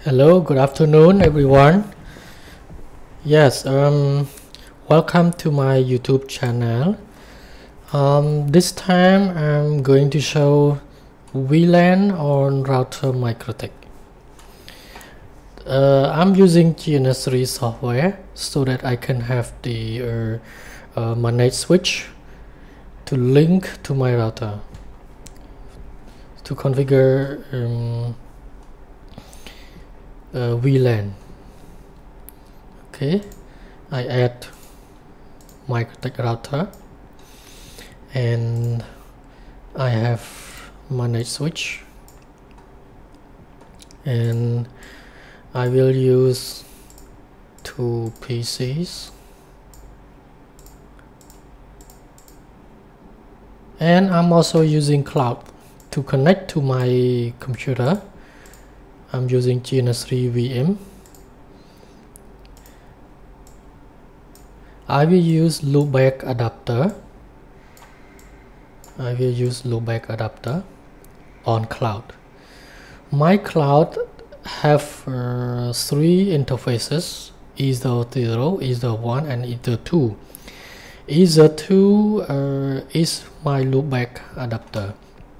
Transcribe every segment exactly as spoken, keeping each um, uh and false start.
Hello, good afternoon, everyone. Yes, um, welcome to my YouTube channel. Um, this time I'm going to show V LAN on router MikroTik. Uh, I'm using G N S three software so that I can have the uh, uh, manage switch to link to my router to configure um, uh, V LAN. Okay, I add MikroTik router and I have manage switch, and I will use two P Cs, and I'm also using cloud to connect to my computer. I'm using G N S three V M. I will use loopback adapter. I will use loopback adapter on cloud. My cloud have uh, three interfaces: either zero, either one, and either two. Either two uh, is my loopback adapter.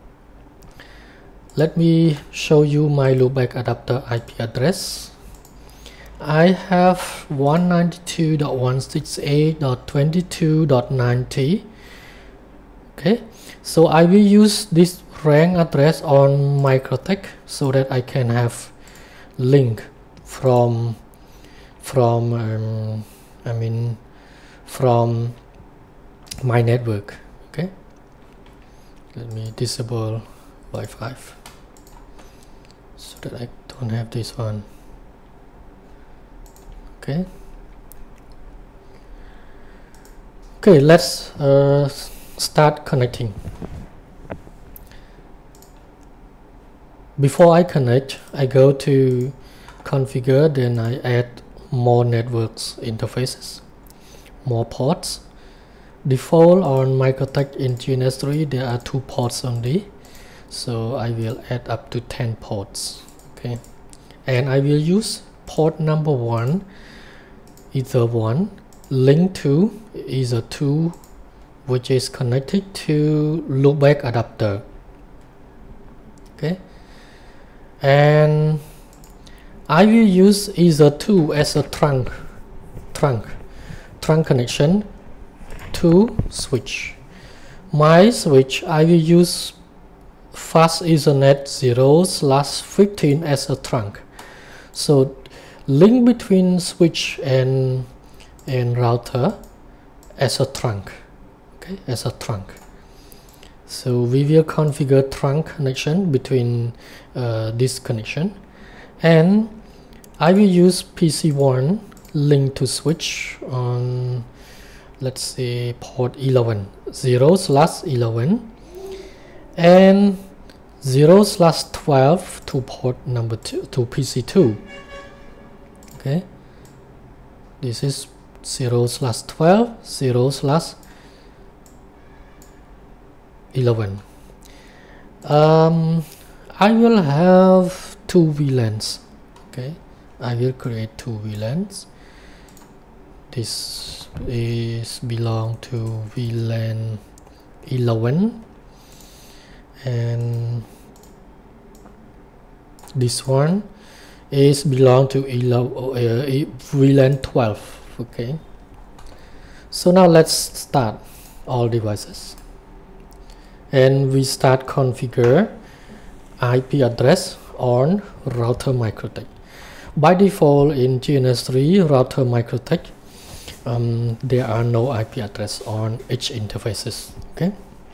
Let me show you my loopback adapter I P address. I have one ninety-two dot one sixty-eight dot twenty-two dot ninety. Okay, so I will use this rank address on MikroTik so that I can have link from from um, I mean from my network. Okay, let me disable Wi-Fi so that I don't have this one. Okay, okay, let's uh, start connecting. Before I connect, I go to configure, then I add more networks interfaces, more ports. Default on MikroTik in G N S three there are two ports only, so I will add up to ten ports. Okay, and I will use port number one, either one, link to either two, which is connected to loopback adapter. Okay, and I will use either two as a trunk trunk trunk connection to switch. My switch I will use fast Ethernet zero slash fifteen as a trunk. So link between switch and and router as a trunk. Okay, as a trunk. So we will configure trunk connection between uh, this connection, and I will use P C one link to switch on, let's say, port eleven, zero slash eleven, and zero slash twelve to port number two, to P C two. Okay, this is zero slash twelve, zero slash eleven. Um, I will have two V LANs. Okay, I will create two V LANs. This is belong to V LAN eleven, and this one is belong to uh, V LAN twelve. Okay, so now let's start all devices, and we start configure I P address on router MikroTik. By default in G N S three router MikroTik, um, there are no I P address on each interfaces. Okay,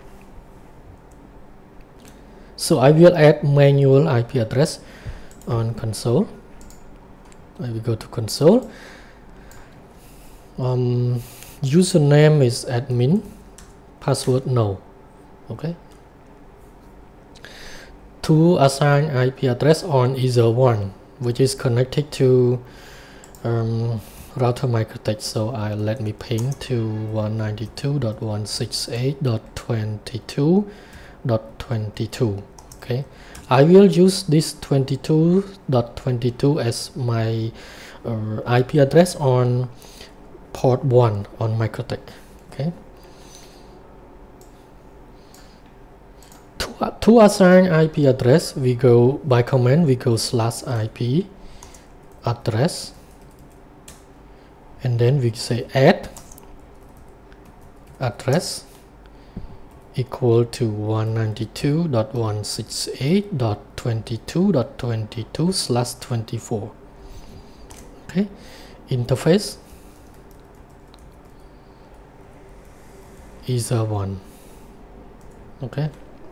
so I will add manual I P address on console. I will go to console. Um, username is admin, password no. Okay, to assign I P address on either one, which is connected to um, router MikroTik. So I let me ping to one ninety-two dot one sixty-eight dot twenty-two dot twenty-two. Okay, I will use this twenty-two dot twenty-two as my uh, I P address on port one on Microtech. Okay. To, to assign I P address, we go by command, we go slash I P address, and then we say add address equal to one ninety-two dot one sixty-eight dot twenty-two dot twenty-two slash twenty-four. Okay, interface is a one. Okay,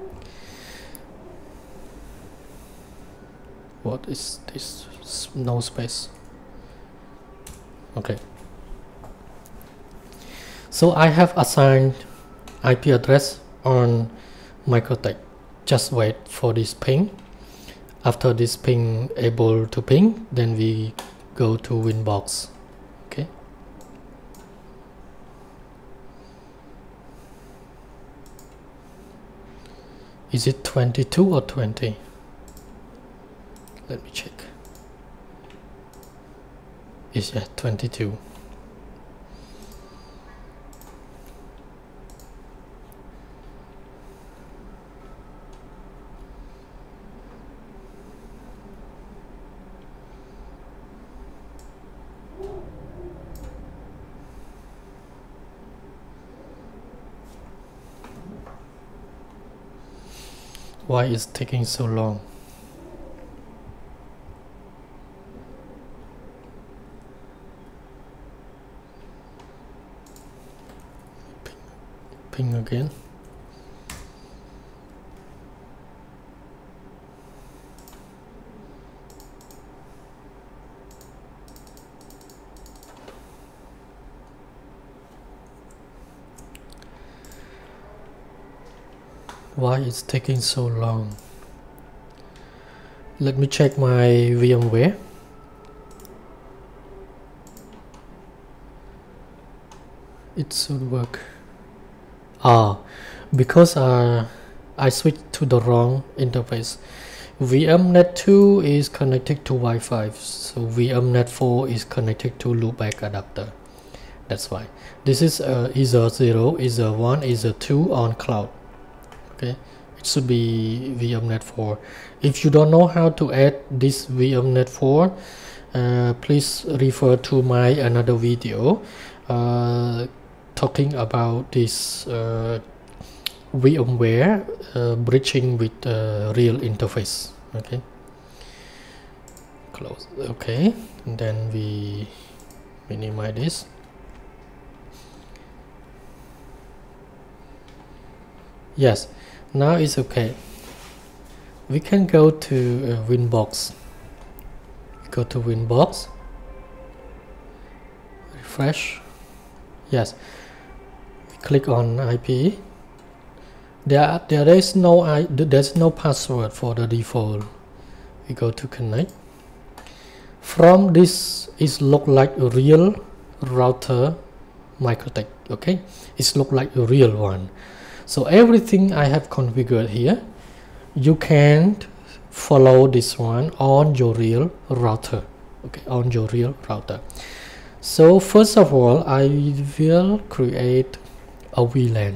what is this? No space. Okay, so I have assigned I P address on Microtech. Just wait for this ping. After this ping able to ping, then we go to Winbox. Okay, is it twenty-two or twenty? Let me check. Is yeah, twenty-two. Why is it taking so long? Ping, ping again. Why it's taking so long? Let me check my VMware. It should work. Ah, because uh, I switched to the wrong interface. V M net two is connected to Wi-Fi, so V M net four is connected to loopback adapter. That's why. This is uh, either zero, either one, either two on cloud. Okay, it should be V M net four. If you don't know how to add this V M net four, uh, please refer to my another video uh, talking about this uh, VMware uh, bridging with uh, real interface. Okay, close. Okay, and then we minimize this. Yes, now it's okay. We can go to uh, Winbox. Go to Winbox. Refresh. Yes. We click on I P. There, there is no I. There's no password for the default. We go to connect. From this, it look like a real router Microtech. Okay, it look like a real one. So everything I have configured here, you can follow this one on your real router. Okay, on your real router. So first of all, I will create a V LAN.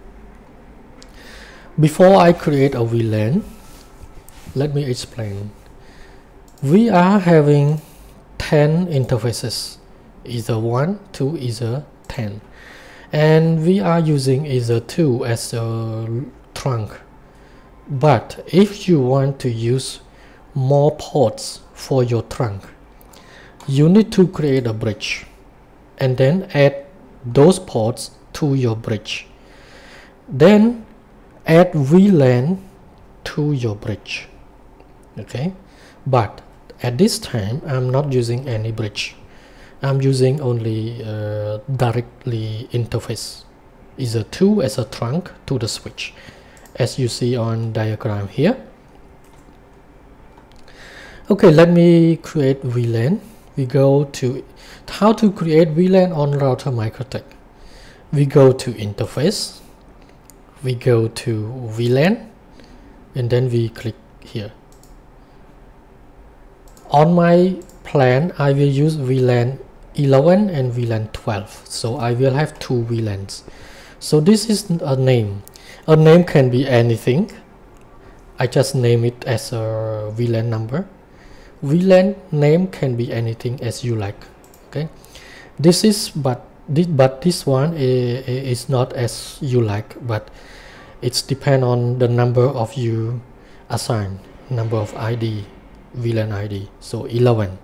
Before I create a V LAN, let me explain. We are having ten interfaces, either one, two, either ten. And we are using either two as a trunk. But if you want to use more ports for your trunk, you need to create a bridge and then add those ports to your bridge. Then add V LAN to your bridge. Okay, but at this time I'm not using any bridge. I'm using only uh, directly interface, either two as a trunk to the switch, as you see on diagram here. Okay, let me create V LAN. We go to how to create V LAN on router Microtech. We go to interface, we go to V LAN, and then we click here. On my plan, I will use V LAN eleven and V LAN twelve, so I will have two V LANs. So this is a name. A name can be anything. I just name it as a V LAN number. V LAN name can be anything as you like. Okay, this is but this but this one is, is not as you like, but it's depend on the number of you assigned, number of I D, V LAN I D. So eleven.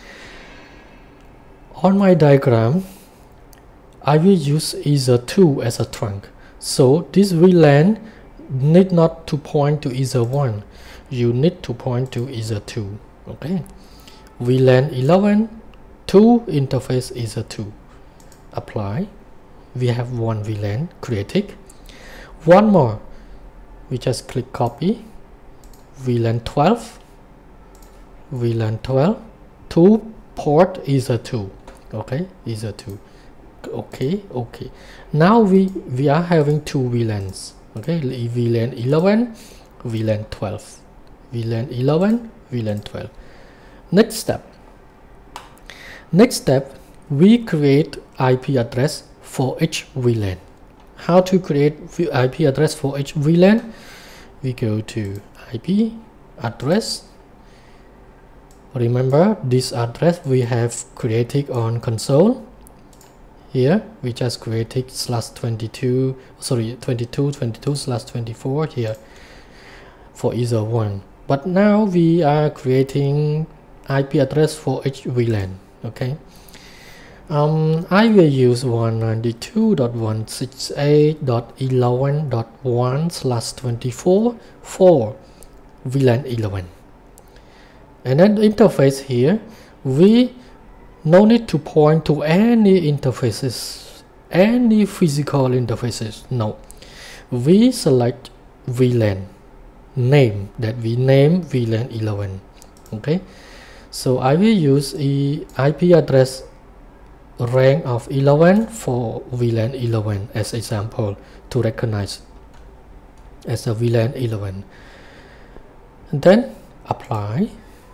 On my diagram, I will use either two as a trunk. So this V LAN need not to point to either one. You need to point to either two. Okay. V LAN eleven, two interface either two. Apply. We have one V LAN created. One more. We just click copy. V LAN twelve. V LAN twelve. Two port either two. Okay, either two. Okay, okay. Now we we are having two V LANs. Okay, V LAN eleven, V LAN twelve, V LAN eleven, V LAN twelve. Next step. Next step, we create I P address for each V LAN. How to create I P address for each V LAN? We go to I P address. Remember this address we have created on console. Here we just created slash twenty-two, sorry, twenty-two, twenty-two slash twenty-four here for either one. But now we are creating I P address for each V LAN. Okay. Um, I will use one ninety-two dot one sixty-eight dot eleven dot one slash twenty-four for V LAN eleven. And then the interface here, we no need to point to any interfaces, any physical interfaces. No, we select V LAN name that we name V LAN eleven. Okay, so I will use a I P address rank of eleven for V LAN eleven as example to recognize as a V LAN eleven. And then apply.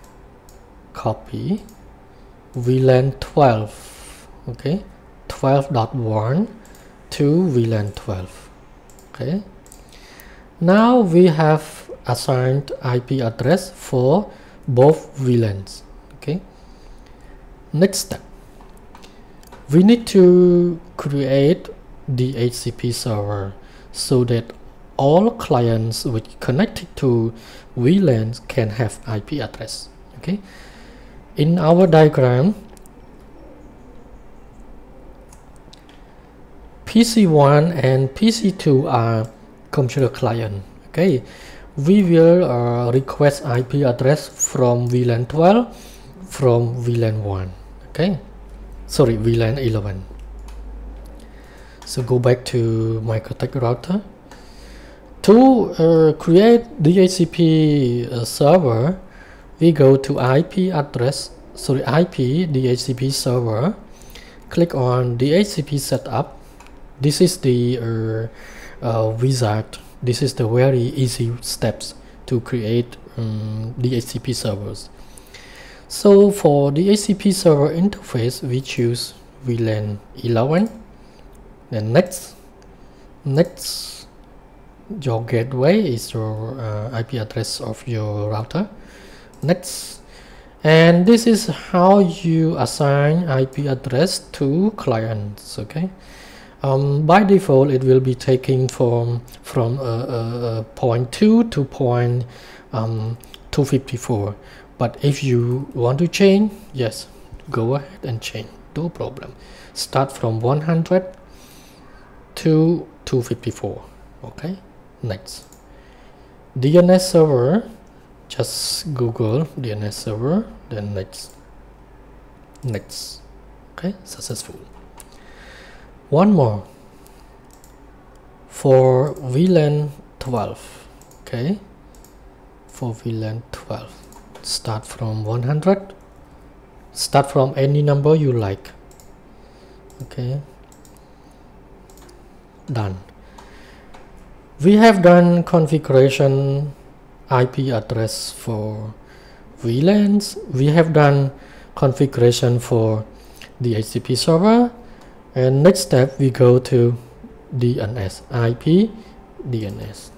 Copy V LAN twelve, okay, twelve dot one to V LAN twelve. Okay, now we have assigned I P address for both V LANs. Okay, next step, we need to create the D H C P server so that all clients which connected to V LANs can have I P address. Okay. In our diagram, P C one and P C two are computer client. Okay, we will uh, request I P address from V LAN twelve from V LAN one. Okay, sorry, V LAN eleven. So go back to MikroTik router. To uh, create D H C P uh, server, we go to I P address, sorry, I P D H C P server, click on D H C P setup. This is the uh, uh, wizard. This is the very easy steps to create um, D H C P servers. So for the D H C P server interface, we choose V LAN eleven. Then next, next, your gateway is your uh, I P address of your router. Next, and this is how you assign I P address to clients. Okay, um, by default it will be taking from from uh, uh, point two to point um, two fifty-four, but if you want to change, yes, go ahead and change, no problem. Start from one hundred to two fifty-four. Okay, next, D N S server. Just Google D N S server, then next, next. Okay, successful. One more for V LAN twelve. Okay, for V LAN twelve, start from one hundred. Start from any number you like. Okay, done. We have done configuration I P address for V LANs. We have done configuration for the H T T P server, and next step we go to D N S, I P D N S.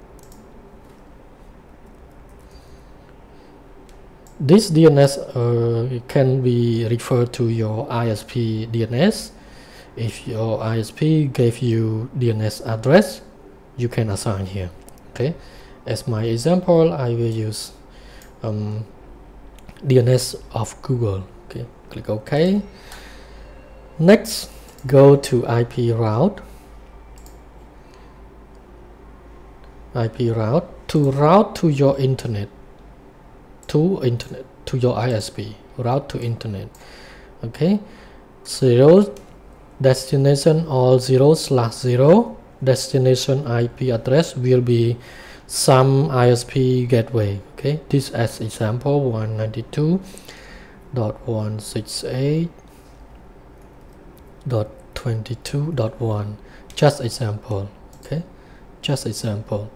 This D N S uh, can be referred to your I S P D N S. If your I S P gave you D N S address, you can assign here. Okay, as my example, I will use um, D N S of Google. Okay, click OK. Next, go to I P route. I P route to route to your internet. To internet, to your I S P, route to internet. Okay, zero destination or zero slash zero destination I P address will be some I S P gateway. Okay, this as example one ninety-two dot one sixty-eight dot twenty-two dot one, just example. Okay, just example.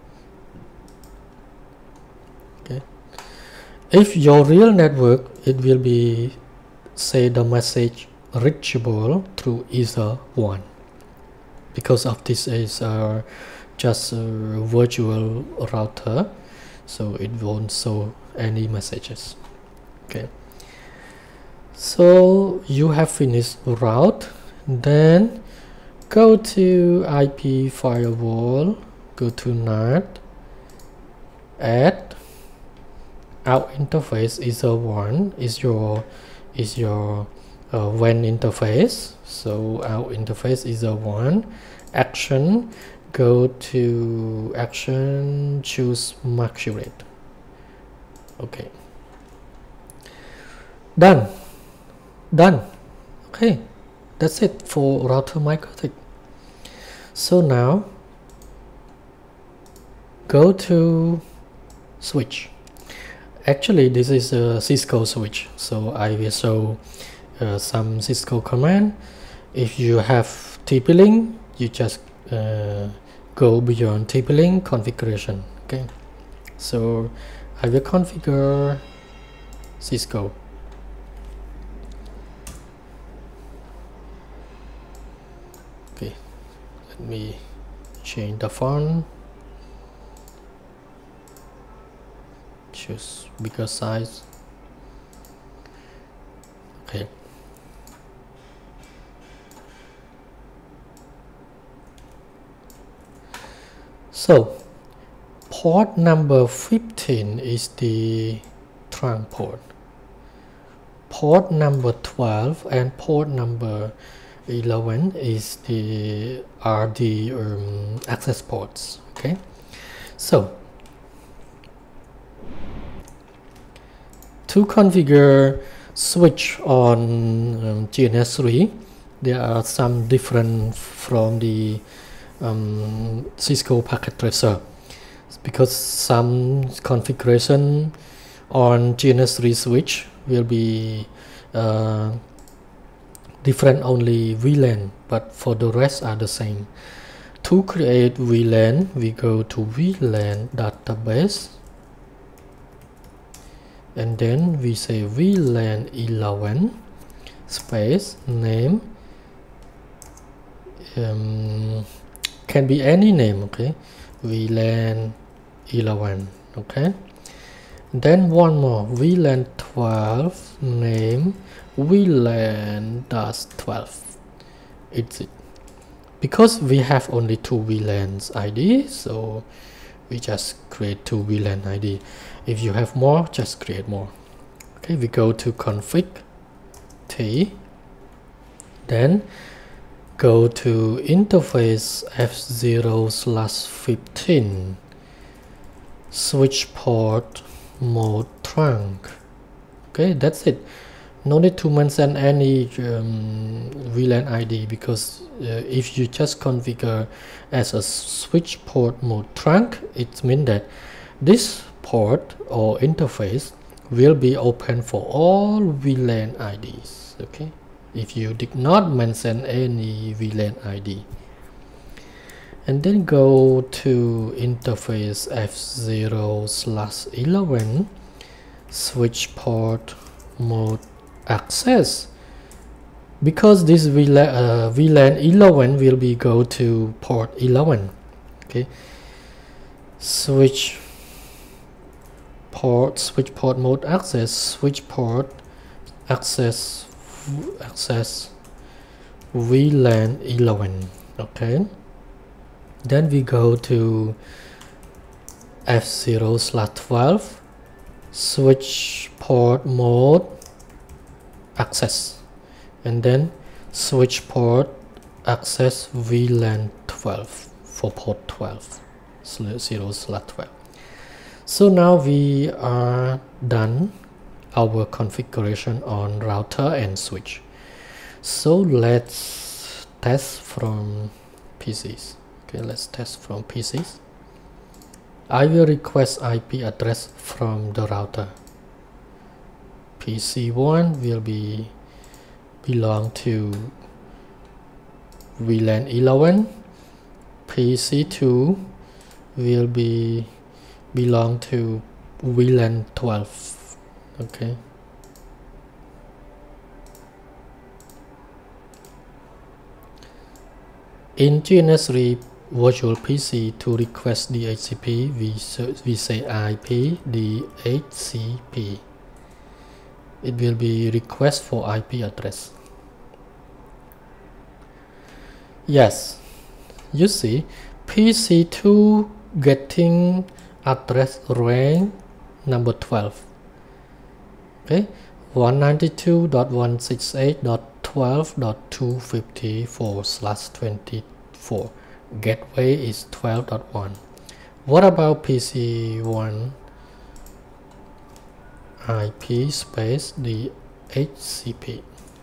Okay, if your real network, it will be say the message reachable through either one, because of this is uh, just a virtual router, so it won't show any messages. Okay, so you have finished route, then go to I P firewall, go to N A T, add out interface is a one, is your is your uh, W A N interface. So our interface is a one. Action, go to action, choose MAC-curate. Okay, done done. Okay, that's it for router MikroTik. So now go to switch. Actually, this is a Cisco switch, so I will show uh, some Cisco command. If you have T P-Link, you just uh, go beyond T P-Link configuration. Okay, so I will configure Cisco. Okay, let me change the font. Choose bigger size. Okay, so port number fifteen is the trunk port, port number twelve and port number eleven is the are the um, access ports. Okay, so to configure switch on um, G N S three, there are some different from the um, Cisco packet tracer, because some configuration on G N S three switch will be uh, different only V LAN, but for the rest are the same. To create V LAN, we go to V LAN database, and then we say V LAN eleven space name, um, can be any name. Okay, V LAN eleven. Okay, then one more, V LAN twelve name V LAN dash twelve. It's it, because we have only two V LANs I D, so we just create two V LAN I D. If you have more, just create more. Okay, we go to config T, then go to interface F zero slash fifteen, switch port mode trunk. Okay, that's it. No need to mention any um, V LAN I D, because uh, if you just configure as a switch port mode trunk, it means that this port or interface will be open for all V LAN I Ds. Okay, if you did not mention any V LAN I D, and then go to interface F zero slash eleven, switch port mode access. Because this V LAN, uh, V LAN eleven will be go to port eleven. Okay, switch port, switch port mode access, switch port access, access V LAN eleven. Okay, then we go to F zero slash twelve, switch port mode access, and then switch port access V LAN twelve for port twelve, zero slash twelve. So now we are done our configuration on router and switch. So let's test from P Cs. Okay, let's test from P Cs. I will request I P address from the router. P C one will be belong to V LAN eleven. P C two will be belong to V LAN twelve. Okay. In G N S three virtual P C, to request D H C P, we, we say I P D H C P. It will be request for I P address. Yes, you see P C two getting address range number twelve. Okay, one ninety-two dot one sixty-eight dot twelve dot two fifty-four slash twenty-four. Gateway is twelve dot one. What about P C one I P space D H C P?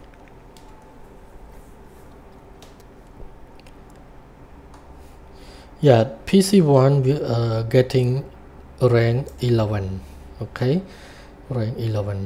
Yeah, P C one will uh, getting rank eleven. Okay, rank eleven.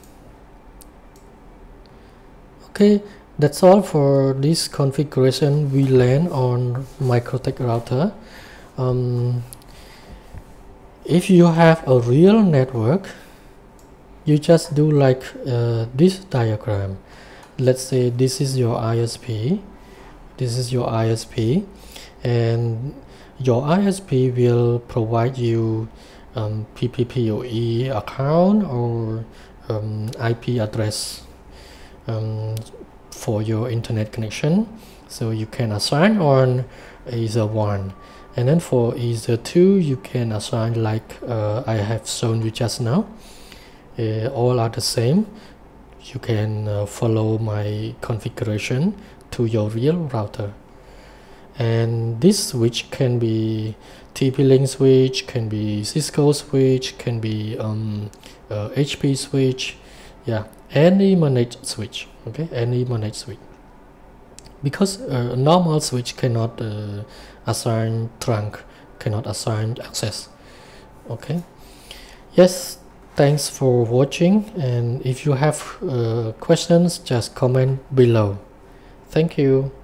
Okay, that's all for this configuration V LAN on MikroTik router. Um, if you have a real network, you just do like uh, this diagram. Let's say this is your I S P, this is your I S P, and your I S P will provide you um, P P P O E account or um, I P address um, for your internet connection. So you can assign on either one, and then for either two you can assign like uh, I have shown you just now. Uh, all are the same. You can uh, follow my configuration to your real router. And this switch can be T P-Link switch, can be Cisco switch, can be um, uh, H P switch, yeah, any managed switch. Okay, any managed switch. Because a uh, normal switch cannot uh, assign trunk, cannot assign access. Okay. Yes. Thanks for watching, and if you have uh, questions, just comment below. Thank you.